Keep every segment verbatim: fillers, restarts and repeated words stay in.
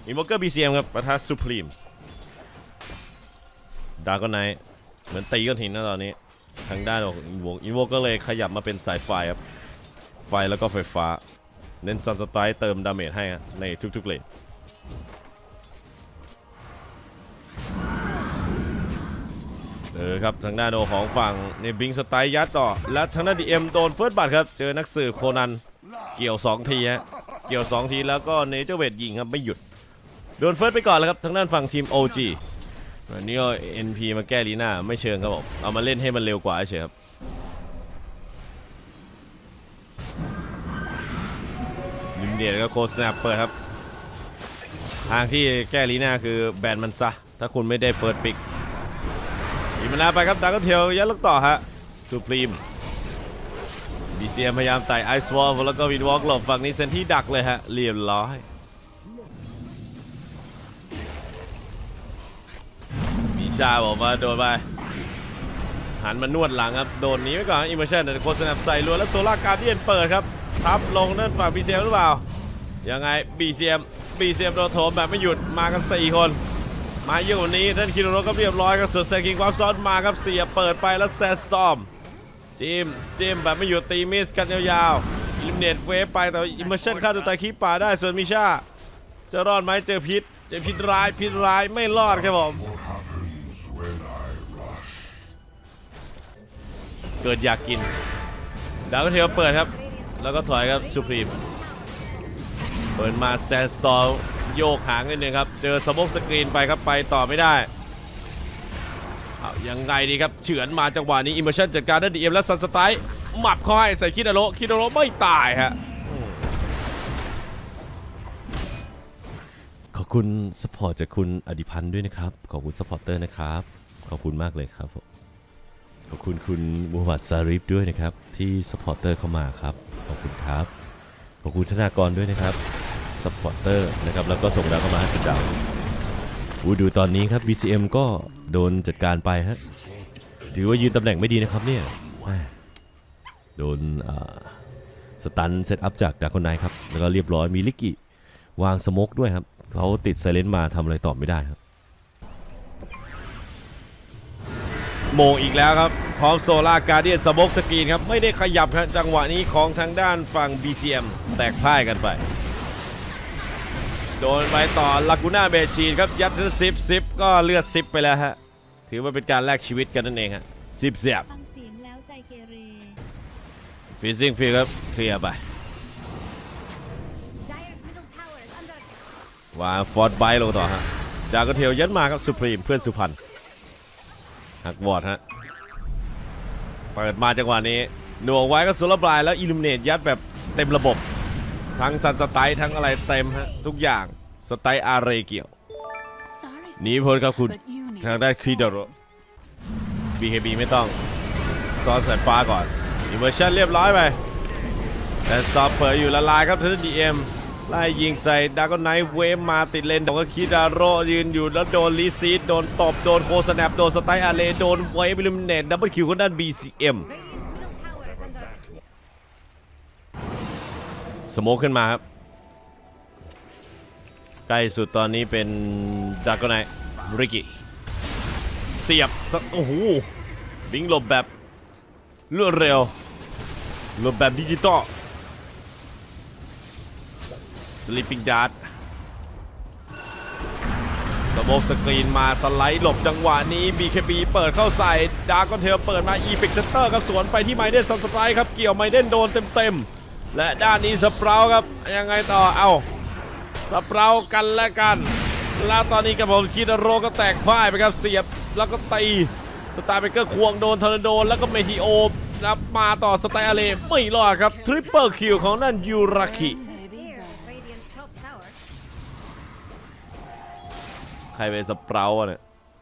อินโวเกอร์บีซีเอ็มครับปะทะซูพรีมดาร์กไนท์เหมือนตีก้อนหินนะตอนนี้ทางด้านของอินโวก็เลยขยับมาเป็นสายไฟครับไฟแล้วก็ไฟฟ้าเน้นซันสไตร์เติมดาเมจให้ในทุกๆเลนเจอครับทางด้านของฝั่งในบิงสไตร์ยัดต่อและทางด้านดีเอ็มโดนเฟิร์สบัตครับเจอนักสืบโคนันเกี่ยวสองทีฮะเกี่ยวสองทีแล้วก็เนเจอร์เวทยิงครับไม่หยุดโดนเฟิร์สไปก่อนแล้วครับทางด้านฝั่งทีม โอ จี วันนี้ก็ เอ็น พี มาแก้ลีน่าไม่เชิงครับผมเอามาเล่นให้มันเร็วกว่าเฉยครับลิมเดียก็โคสแนปเปิดครับทางที่แก้ลีน่าคือแบนมันซะถ้าคุณไม่ได้เฟิร์สปิกยิงมันแล้วไปครับดาร์กเทลยัดลูกต่อฮะซูพรีมบีซีเอ็มพยายามไต่ไอซ์วอลแล้วก็วินวอล์กหลบฝั่งนี้เซนที่ดักเลยฮะเรียบร้อยมีชาบอกมาโดนไปหันมานวดหลังครับโดนนี้ไว้ก่อนอิมเมอร์ชั่นแต่โคสแนปใส่รัวแล้วโซล่าการ์เดียนเปิดครับทับลงนั่นฝั่ง บี ซี เอ็ม หรือเปล่ายังไง บี ซี เอ็ม บี ซี เอ็ม โดนโถมแบบไม่หยุดมากันสี่คนมาเยอะกว่านี้ท่านคิโนโร่ก็เรียบร้อยครับส่วนแซงกิงความซ้อนมาครับเสียเปิดไปแล้วแซสตอมจิมจิมแบบไม่หยุดตีมิสกันยาวๆอิลิมิเนตเวฟไปแต่อิมเมอร์ชั่นฆ่าตัวตายคีป่าได้ส่วนมิชาจะรอดไหมเจอพิษเจอพิษร้ายพิษร้ายไม่รอดครับผมเกิดอยากกินดาวเทลเปิดครับแล้วก็ถอยครับซูพรีมเปิดมาแซนสตอลโยกหางนิดนึงครับเจอสโมกสกรีนไปครับไปต่อไม่ได้ยังไงดีครับเฉือนมาจังหวะนี้อิมเมอร์ชั่นจัดการได้ดีเอ็มและซันสไตล์หมับเข้าให้ใส่คิดาโร่คิดาโร่ไม่ตายฮะขอบคุณสปอร์ตจากคุณอดิพันธ์ด้วยนะครับขอบคุณสปอร์เตอร์นะครับขอบคุณมากเลยครับขอบคุณคุณมูฮัมหมัดซาริฟด้วยนะครับที่สปอร์เตอร์เข้ามาครับขอบคุณครับขอบคุณธนากรด้วยนะครับสปอร์เตอร์นะครับแล้วก็ส่งดาวเข้ามาให้สิบดาวอูดูตอนนี้ครับ บี ซี เอ็ม ก็โดนจัดการไปฮะถือว่ายืนตำแหน่งไม่ดีนะครับเนี่ยโดนสตันเซตอัพจากดาร์คไนท์ครับแล้วก็เรียบร้อยมีลิกิวางสโมกด้วยครับเขาติดไซเลนต์มาทำอะไรต่อไม่ได้ครับโมงอีกแล้วครับพร้อมโซล่าการ์เดียนสโมกสกรีนครับไม่ได้ขยับครับจังหวะนี้ของทางด้านฝั่ง บี ซี เอ็ม แตกพ่ายกันไปโดนไปต่อลากูน่าเบชีนครับยัดซิปซิปก็เลือดซิปไปแล้วฮะถือว่าเป็นการแลกชีวิตกันนั่นเองฮะซิปเสียบฟิซซิ่งฟิลครับเคลียร์ไปวางฟอร์ดไบลงต่อฮะจากกระเทียวยัดมาครับสุพรีมเพื่อนสุพรรณหักวอดฮะเปิดมาจังหวะนี้หน่วงไว้ก็โซลาร์บลายแล้วอิลูมิเนตยัดแบบเต็มระบบทั้งซันสไตล์ทั้งอะไรเต็มฮะทุกอย่างสไตล์อาร์เรเกี่ยวหนีพ้นครับคุณทางได้คิดาโร่ บี เค บี ไม่ต้องซ้อนสายฟ้าก่อนอิมเมอร์ชั่นเรียบร้อยไปแต่ซอฟเปิดอยู่ละลายครับทางด้าน ดี เอ็ม ไล่ยิงใส่ดาร์กไนท์เวฟมาติดเลนของคิดาโร่ยืนอยู่แล้วโดนลีซีดโดนตบโดนโคสแนปโดนสไตล์อาร์เรโดนเวฟอิลูมิเนตดับเบิลคิวคนด้าน บี ซี เอ็มสโมกขึ้นมาครับใกล้สุดตอนนี้เป็นดาร์กไนท์ริกิเสียบโอ้โหบิงหลบแบบรวดเร็วหลบแบบดิจิตอลสลิปปิ้งดาร์ทสโมกสกรีนมาสไลด์หลบจังหวะนี้ บี เค บี เปิดเข้าใส่ดาร์กเทลเปิดมาอีพิกเซนเตอร์ครับสวนไปที่ไมเดนซันสไตร์ครับเกี่ยวไมเดนโดนเต็มๆและด้านนี้สเปราครับยังไงต่อเอาสเปรากันและกันแล้วตอนนี้กับผมคิดาโร่ก็แตกพ่ายไปครับเสียบแล้วก็ตีสไตล์เบเกอร์ควงโดนทอร์นาโดแล้วก็เมทิโอแล้วมาต่อสไตล์อาเลไม่รอดครับทริปเปิลคิวของนั่นยูราคิใครเป็นสเปราเนี่ย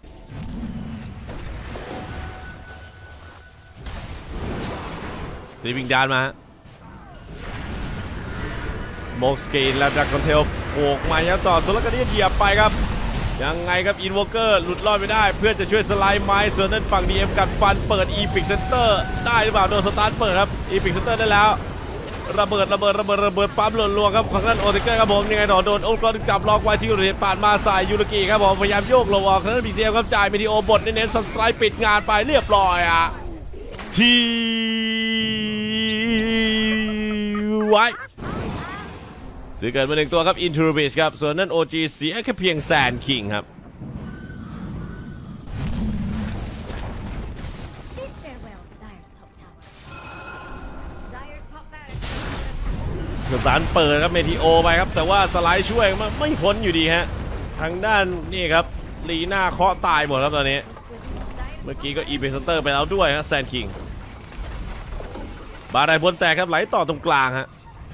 สลีปปิ้งดาร์ทมาสโมกสกรีนแล้วจากคอนเทลโผล่มาแล้วต่อโซลาร์การ์เดียนเหยียบไปครับยังไงครับอินโวเกอร์หลุดรอดไม่ได้เพื่อจะช่วยสไลด์ไม้ส่วนนั้นฝั่ง ดี เอ็ม กัดฟันเปิดอีพิกเซนเตอร์ได้หรือเปล่าโดนสตาร์ทเปิดครับอีพิกเซนเตอร์ได้แล้วระเบิดระเบิดระเบิดระเบิดปั๊มหล่นลวงครับฝั่งนั้นโอติเกอร์ครับผมยังไงต่อโดนโอลกรอนจับล็อกไว้ที่ยูริปาดมาใส่ยูริกิครับผมพยายามโยกลงออกนั้นบีซีเอ็มครับจ่ายเมทิโอบทเน้นๆซันสไตร์ปิดงานไปเรียบร้อยอ่ะทีไว้ซื้อเกินมาหนึ่งตัวครับอินทูบิชครับส่วนนั้น โอ จี เสียแค่เพียงแซนคิงครับสารเปิดครับเมทิโอไปครับแต่ว่าสไลด์ช่วยไม่พ้นอยู่ดีฮะทางด้านนี่ครับลีน่าเคาะตายหมดครับตอนนี้เมื่อกี้ก็อีเบสเตอร์ไปแล้วด้วยฮะแซนคิงบาร์ไดบนแตกครับไหลต่อตรงกลางฮะ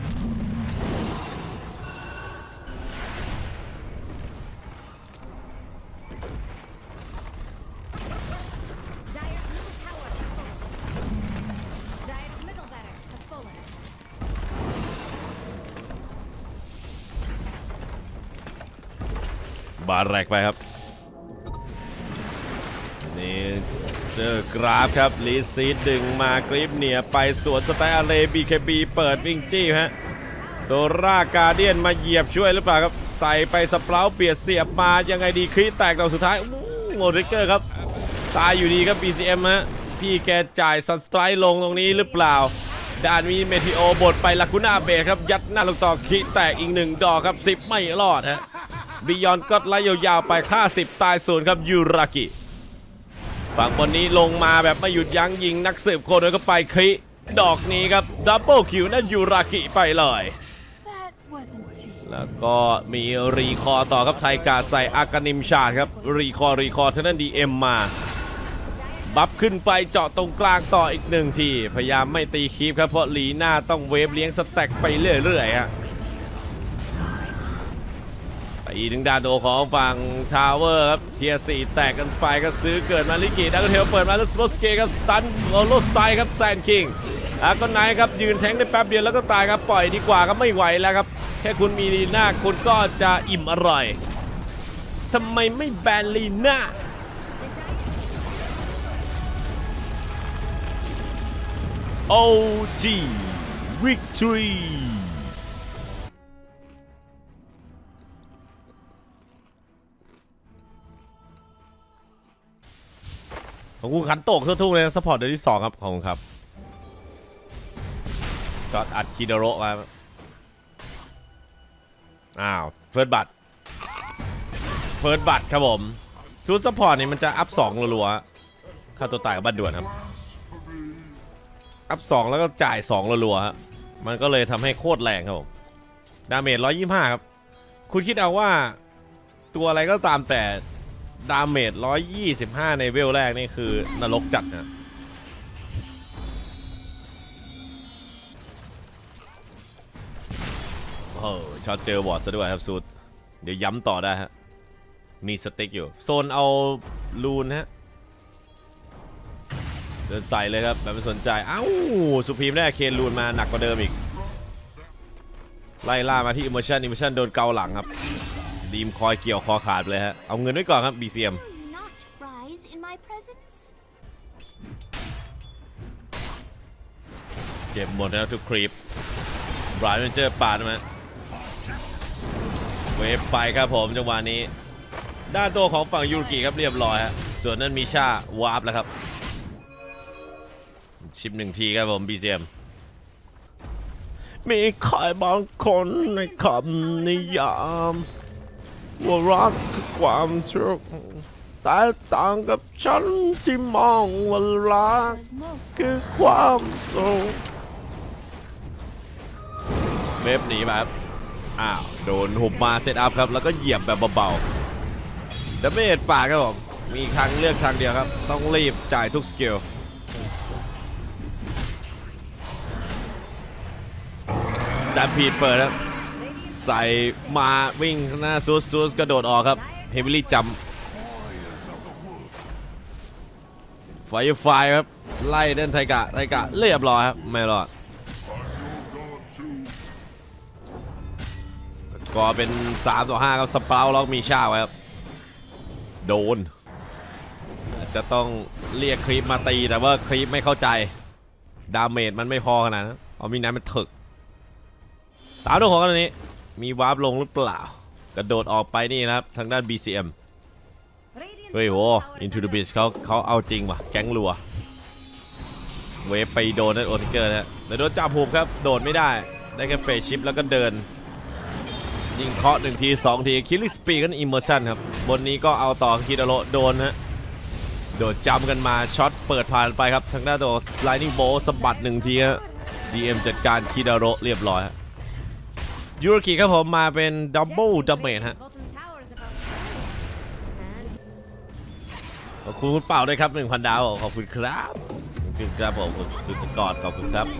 บาร์แรกไปครับนี่เจอกราฟครับลีซีดดึงมากริปเนียไปสวนสไตล์อาเลบีเคบีเปิดวิ่งจี้ฮะโซราการเดียนมาเหยียบช่วยหรือเปล่าครับไต่ไปสเปราเปียดเสียบมายังไงดีคริแตกเราสุดท้ายโมริเกอร์ครับตายอยู่ดีครับ บี ซี เอ็ม ฮะพี่แกจ่ายซันสไตร์ลงตรงนี้หรือเปล่าด้านมีเมทิโอบดไปลากูน่าเบสครับยัดหน้าลงต่อคริแตกอีกหนึ่งดอกครับสิบไม่รอดฮะบิยอนก็ไล่ยาวๆไปค่าสิบตายศูนย์ครับยูรากิฝั่งบนนี้ลงมาแบบไม่หยุดยั้งยิงนักสืบโคโดยก็ไปคริดอกนี้ครับดับเบิลคิวนั่นยูรากิไปเลยแล้วก็มีรีคอต่อครับไทกาใส่อากานิมชาดครับรีคอรีคอเท่านั้นดีเอ็มมาบัฟขึ้นไปเจาะตรงกลางต่ออีกหนึ่งทีพยายามไม่ตีคีฟครับเพราะลีน่าต้องเวฟเลี้ยงสแต็กไปเรื่อยๆฮะอีถึงดาโดของฝั่งทาวเวอร์ครับเทียร์สี่แตกกันไปก็ซื้อเกิดมาลิกิดักเทลเปิดมาแล้วสโปสเกครับสตันโลโลสไซครับแซนคิงอาก็ไนครับยืนแทงได้แป๊บเดียวแล้วก็ตายครับปล่อยดีกว่าครับไม่ไหวแล้วครับแค่คุณมีลีน่าคุณก็จะอิ่มอร่อยทำไมไม่แบนลีน่าโอ จี Victoryของคุณขันโตกทั่วทุกเลยสปอร์ตเดือนที่สองครับของคุณครับช็อตอัดคิโดโร่มาอ้าวเฟิร์สบัตเฟิร์สบัตครับผมซูดสปอร์ตนี่มันจะอัพสองรัวๆค่าตัวตายกับบัตรด่วนครับอัพสองแล้วก็จ่ายสองรัวๆฮะมันก็เลยทำให้โคตรแรงครับผมดาเมจร้อยยี่สิบห้าครับคุณคิดเอาว่าตัวอะไรก็ตามแต่ดาเมจหนึ่งร้อยยี่สิบห้าในเวลแรกนี่คือนรกจัดนะโอ้ช็อตเจอวอร์ดซะด้วยครับสุดเดี๋ยวย้ำต่อได้ฮะมีสติ๊กอยู่โซนเอาลูนฮะเดินใส่เลยครับแบบไม่สนใจเอ้าสุพีมได้เคนลูนมาหนักกว่าเดิมอีกไล่ล่ามาที่อิมเมอร์ชันอิมเมอร์ชันโดนเกาหลังครับดีมคอยเกี่ยวคอขาดเลยฮะเอาเงินไว้ก่อนครับ บี ซี เอ็ม เก็บหมดแล้วทุกคลิปบรายเจอร์ปาดมาเวฟไปครับผมจังหวะนี้ด้านตัวของฝั่งยูกิครับเรียบร้อยฮะส่วนนั้นมีชาวาร์ปแล้วครับชิปหนึ่งทีครับผม บี ซี เอ็ม มีใครบางคนในคำนิยามว่ารักคือความทุกข์แต่ต่างกับฉันที่มองว่ารักคือความสุขเว็บหนีแบบอ้าวโดนหุบมาเซตอัพครับแล้วก็เหยียบแบบเบาๆดับเบิลปากครับผมมีทางเลือกทางเดียวครับต้องรีบจ่ายทุกสกิลสแตมพีดเปิดครับใส่มาวิ่งหน้าซูสซูสกระโดดออกครับเฮมิลี่จัมไฟไฟครับไล่เดินไทกะไทกะเรียบร้อยครับไม่รอดก็เป็นสามต่อห้าครับสปาวล็อกมีชาไว้ครับโดนจะต้องเรียกครีปมาตีแต่ว่าครีปไม่เข้าใจดาเมจมันไม่พอขนาดนั้นเอามีน้ำมันถึกสาวดวงของกันนี้มีวาร์ปลงหรือเปล่ากระโดดออกไปนี่นะครับทางด้าน บี ซี เอ็ม เฮ้ยโห Into the Beast เขาเขาเอาจริงว่ะแก๊งรัวเวฟไปโดนนั่นโอทิเกอร์นะแต่โดนจับหูครับโดดไม่ได้ได้แค่เฟรชิปแล้วก็เดินยิงเคาะหนึ่งทีสองทีคิลลิ่งสปีดกันอิมเมอร์ชันครับบนนี้ก็เอาต่อคิดาโรโดนฮะโดดจำกันมาช็อตเปิดผ่านไปครับทางด้านตัว Lightning Bolt สะบัดหนึ่งทีฮะ ดี เอ็ม จัดการคิดาโรเรียบร้อยฮะยูโรกิครับผมมาเป็นดับเบิลดัมเมจฮะขอบคุณคุณเป่าด้วยครับ หนึ่งพัน ดาวขอบคุณครับขอบคุณครับผมสุดจะกอดขอบคุณครับ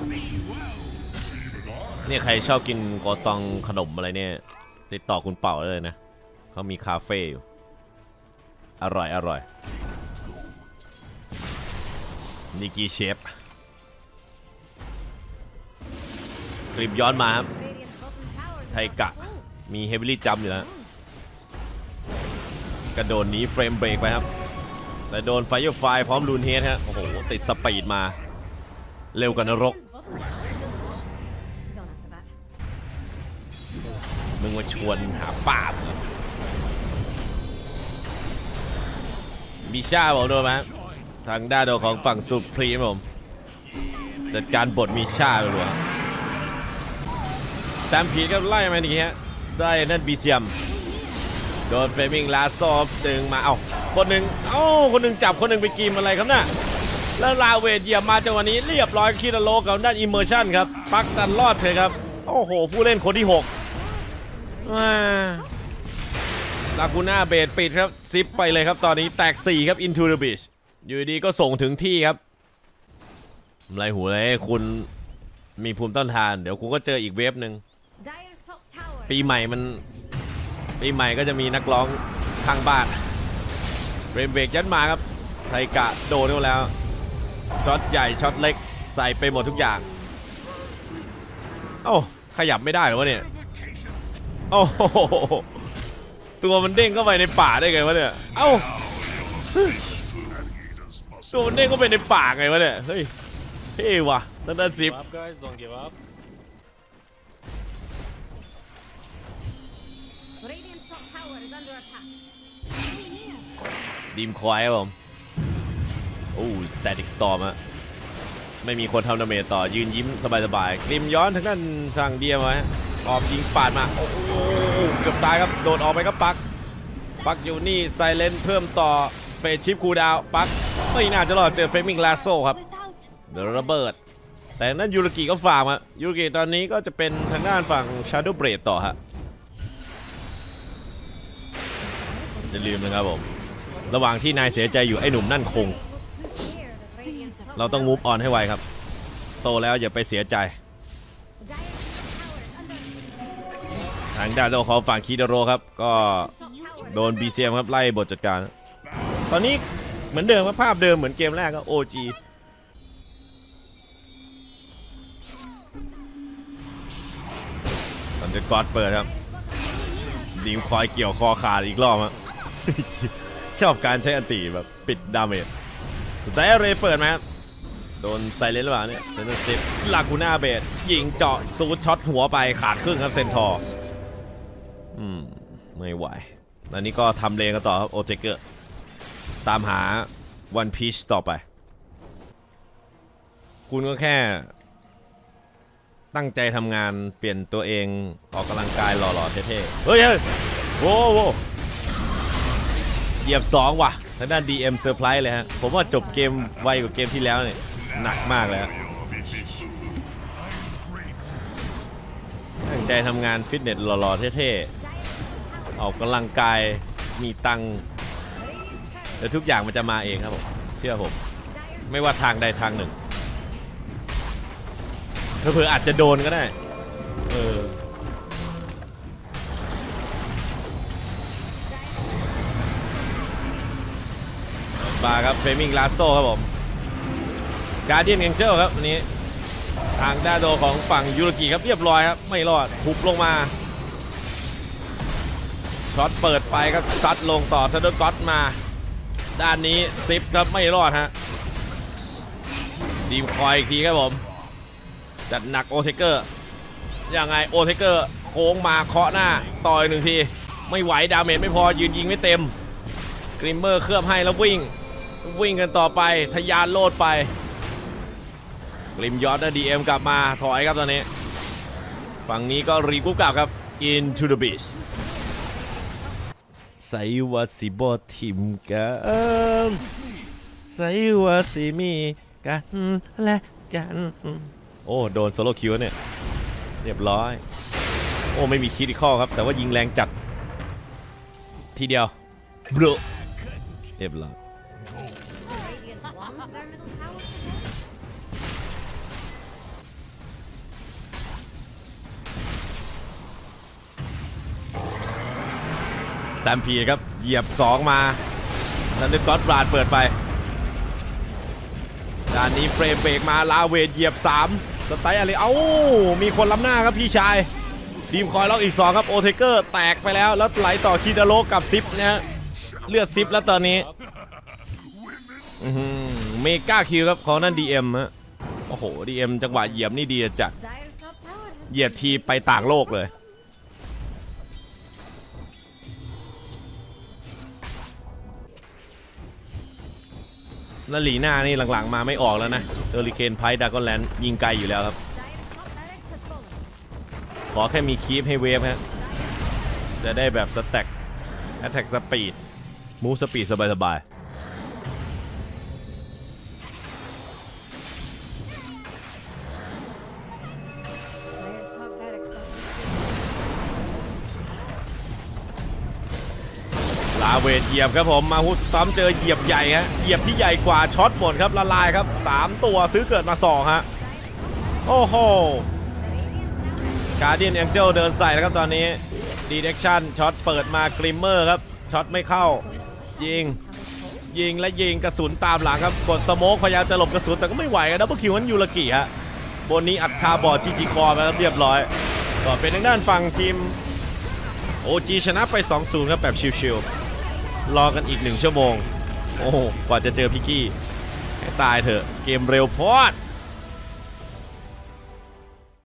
เนี่ยใครชอบกินกอซองขนมอะไรเนี่ยติดต่อคุณเป่าได้เลยนะเขามีคาเฟ่อยู่อร่อยอร่อยนิกิเชฟคลิปย้อนมาครับไทกะมีเฮฟวี่จัมอยู่แล้วกระโดดนี้เฟรมเบรกไปครับแต่โดนไฟเออร์ไฟพร้อมลูนเฮดฮะโอ้โหติดสปีดมาเร็วกว่านรกมึงมาชวนหาป้าบมีชาบอกโดนไหมทางด้านของฝั่งสุพรีมผมจัดการบทมีชาไปเลยแตมผีก็ไล่มาอย่างนี้ฮะได้นั่นบีเซียมโดนเฟรมิงลาซอฟดึงมาเอ้าคนหนึ่งเอ้าคนหนึ่งจับคนหนึ่งไปกินอะไรครับน่ะแล้วลาเวทเหยียบมาจังหวะนี้เรียบร้อยคิดาโลกับด้านอิมเมอร์ชันครับปักตันรอดเถอะครับโอ้โหผู้เล่นคนที่หกลากูน่าเบดปิดครับซิปไปเลยครับตอนนี้แตกสี่ครับ Into the Beach อยู่ดีก็ส่งถึงที่ครับไรหูเลยคุณมีภูมิต้านทานเดี๋ยวคุณก็เจออีกเวฟหนึ่งปีใหม่มันปีใหม่ก็จะมีนักร้องข้างบ้านเรมเบรกยัดมาครับไทกะโดนแล้วช็อตใหญ่ช็อตเล็กใส่ไปหมดทุกอย่างโอ้ขยับไม่ได้หรอวะเนี่ยโอ้โหตัวมันเด้งเข้าไปในป่าได้ไงวะเนี่ยเอ้าตัวมันเด้งเข้าไปในป่าไงวะเนี่ยเฮ้ยเท่ว่ะนั่นนั่นสิบดีมคอยครับผมโอ้สแตติกสตอร์มอะไม่มีคนทำดาเมจต่อยืนยิ้มสบายๆกริมย้อนทางด้านทางเดียมาออกยิงปาดมาโอ้โหเกือบตายครับโดดออกไปครับปักปักอยู่นี่ไซเลนเพิ่มต่อเฟสชิปคูดาวปักไม่น่าจะรอดเจอเฟรมิงลาโซ่ครับเดอะระเบิดแต่นั่นยูรกิก็ฝากมายูรกิตอนนี้ก็จะเป็นทางด้านฝั่ง Shadow Blade ต่อฮะอย่าลืมนะครับผมระหว่างที่นายเสียใจอยู่ไอ้หนุ่มนั่นคงเราต้องมูฟออนให้ไวครับโตแล้วอย่าไปเสียใจทางด้านของฝั่งคิดาโรครับก็โดน บี ซี เอ็ม ครับไล่บทจัดการตอนนี้เหมือนเดิมครับภาพเดิมเหมือนเกมแรกก็ โอ จี ตอนจะกอดเปิดครับดีมคอยเกี่ยวคอขาดอีกรอบครับชอบการใช้อันตีแบบปิดดาเมจสุดท้ายเรย์เปิดไหมครับโดนไซเลนหรือเปล่าเนี่ยเซนเซฟลากูน่าเบดยิงเจาะซูดช็อตหัวไปขาดครึ่งครับเซนทอร์อืมไม่ไหวอันนี้ก็ทำเลงกันต่อครับโอเจเกอร์ตามหาวันพีชต่อไปคุณก็แค่ตั้งใจทำงานเปลี่ยนตัวเองออกกำลังกายหล่อๆเท่ๆเฮ้ยเฮ้ยโว้โวเหยียบสองว่ะทางด้าน ดี เอ็ม เซอร์ไพรส์เลยฮะผมว่าจบเกมไวกว่าเกมที่แล้วเนี่ยหนักมากเลยฮะตั้งใจทำงานฟิตเนสหล่อๆเท่ๆออกกำลังกายมีตังค์แล้วทุกอย่างมันจะมาเองครับผมเชื่อผมไม่ว่าทางใดทางหนึ่งเผื่ออาจจะโดนก็ได้เออมาครับเฟรมิงลาโซ่ครับผมการ์เดียนแองเจิลครับวันนี้ทางด้านโดของฝั่งยูโรกิครับเรียบร้อยครับไม่รอดทุบลงมาช็อตเปิดไปครับซัดลงต่อทันเดอร์ก็อตมาด้านนี้ซิปครับไม่รอดฮะดีมคอยอีกทีครับผมจัดหนักโอเทเกอร์ยังไงโอเทเกอร์โค้งมาเคาะหน้าต่อยหนึ่งทีไม่ไหวดาเมจไม่พอยืนยิงไม่เต็มกริมเมอร์เคลือบให้แล้ววิ่งวิ่งกันต่อไปทะยานโลดไปกริมยอดได้ดีเอ็มกลับมาถอยครับตอนนี้ฝั่งนี้ก็รีกุ๊กกลับครับ into the beach ใส่ว่าสิบอทิมกันใส่ว่าสิมีกันและกันโอ้โดนโซโล่คิวเนี่ยเรียบร้อยโอ้ไม่มีคิดอีกข้อครับแต่ว่ายิงแรงจัดทีเดียวบลูเรียบร้อยสแตมพีครับเหยียบสองมาแล้วนึกก็อดบราดเปิดไปด้านนี้เฟรมเบรกมาลาเวทเหยียบสามสไตล์อะไรเอ้ามีคนล้ำหน้าครับพี่ชายทีมคอยล็อกอีกสองครับโอเทเกอร์แตกไปแล้วแล้วไหลต่อคีดาโลกับซิปนะฮะเลือดซิปแล้วตอนนี้เมกาคิวครับของนั่น ดี เอ็ม ฮะโอ้โห ดี เอ็ม จังหวะเหยียบนี่ดีจัดเหยียบทีไปต่างโลกเลยแล้วหลีหน้านี่หลังๆมาไม่ออกแล้วนะเออริเคนไพดากอนแลนด์ยิงไกลอยู่แล้วครับขอแค่มีคีปให้เวฟฮะจะได้แบบสแต็กแอตแทกสปีดมูฟสปีดสบายๆลาเวทเหยียบครับผมมาฮุดซ้ำเจอเหยียบใหญ่ฮะเหยียบที่ใหญ่กว่าช็อตหมดครับละลายครับสามตัวซื้อเกิดมาสองฮะโอ้โหการ์เดียนแองเจิลเดินใส่แล้วครับตอนนี้ดีเด็กชั่นช็อตเปิดมากริมเมอร์ครับช็อตไม่เข้ายิงยิงและยิงกระสุนตามหลังครับกดสโมกพยายามจะหลบกระสุนแต่ก็ไม่ไหวครับดับเบิลคิวนั้นยูรากิฮะบนนี้อัดคาบอร์ดจีจีคอร์ไปแล้วเรียบร้อยก็เป็นทางด้านฝั่งทีมโอจีชนะไป สองศูนย์ ครับแบบชิวๆรอกันอีกหนึ่งชั่วโมงโอ้กว่าจะเจอพิกกี้ให้ตายเถอะเกมเร็วพอด